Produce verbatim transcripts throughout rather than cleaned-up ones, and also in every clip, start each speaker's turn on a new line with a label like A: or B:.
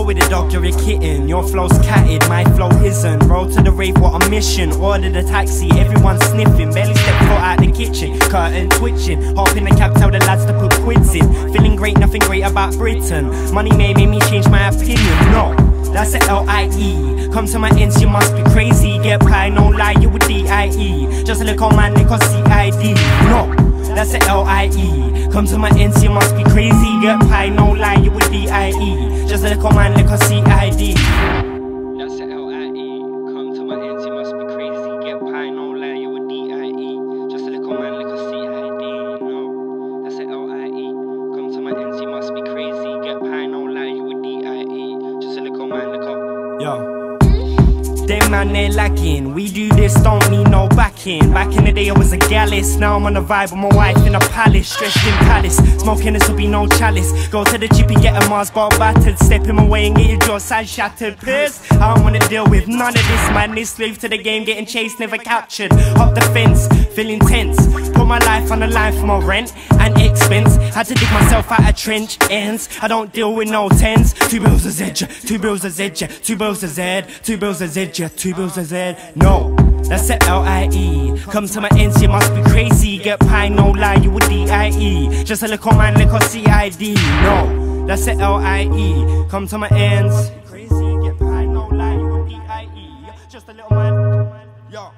A: with a dog, you're a kitten. Your flow's catted, my flow isn't. Roll to the rave, what a mission. Ordered a taxi, everyone sniffing. Barely step foot out the kitchen, curtain twitching. Hop in the cab, tell the lads to put quids in. Feeling great, nothing great about Britain. Money may make me change my opinion, no. That's a L I E. Come to my ends, you must be crazy. Get pie, no lie, you with D I E. Just a little man, they call C I D. No, that's a L I E. Come to my ends, you must be crazy. Get pie, no lie, you with D I E. Just a little man, they call C I D. That's a L I E. Come to my ends, you must be crazy. Get pie, no lie, you with D I E. Just a little man, they call C I D. No, that's a L I E. Come to my ends, you must be crazy. Get pie, no lie, you with D I E. Just a little man, they call. Yo. Them man, they're lacking. We do this, don't need no backing. Back in the day I was a gallus. Now I'm on a vibe with my wife in a palace. Dressed in palace, smoking this will be no chalice. Go to the chippy, get a Mars bar battered. Step in my way and get your jaw side shattered. Piss, I don't wanna deal with none of this madness. Slave to the game, getting chased, never captured. Up the fence, feeling tense. Put my life on the line for my rent and expense. Had to dig myself out of trench ends. I don't deal with no tens. Two bills a Z, two bills a Z, two bills a Z, two bills a Z. Two bills a Z, no, that's a L I E. Come to my ends, you must be crazy. Get pie, no lie, you with D I E. Just a little man, little C I D. No, that's a L I E. Come to my ends, crazy. Get pie, no lie, you with D I E. Just a little man, yo.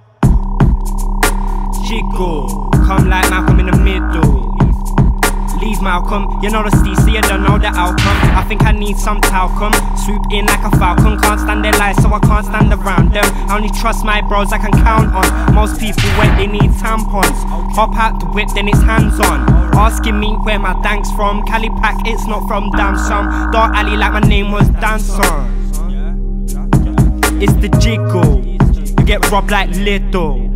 A: Chico, come like Malcolm in the middle. Leave Malcolm, you know the steez, so you don't know the outcome. I think I need some talcum. Swoop in like a falcon. Can't stand their lies, so I can't stand around them. I only trust my bros I can count on. Most people when they need tampons. Hop out the whip, then it's hands on. Asking me where my thanks from. Cali pack, it's not from Damson. Dark alley like my name was Danson. It's the jiggle. You get robbed like Little.